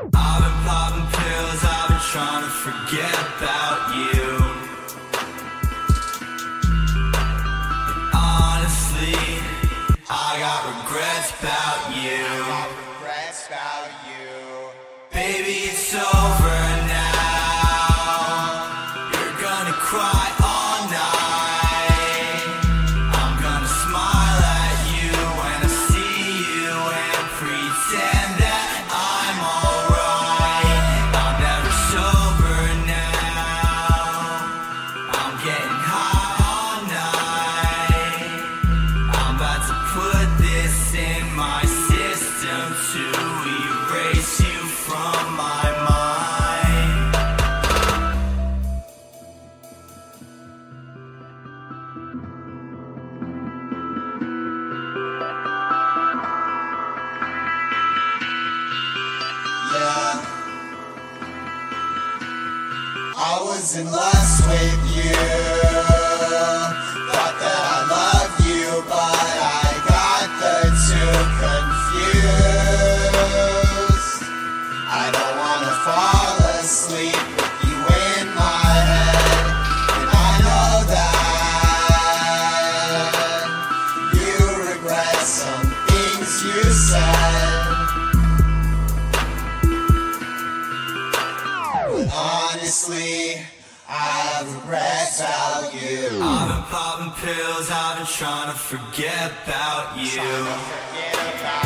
I've been popping pills, I've been trying to forget about you. And honestly, I got regrets about you. Baby, it's over now. You're gonna cry all night. I'm gonna smile at you when I see you and pretend that I'm alright. I'm never sober now. I'm getting high all night. I'm about to put this in my system to erase you from my mind. Yeah, I was in lust with you. Thought that I loved you, but I got the two confused. I don't wanna fall asleep with you in my head, and I know that you regret some things you said. But honestly, I have regrets about you. I've been popping pills, I've been trying to forget about you.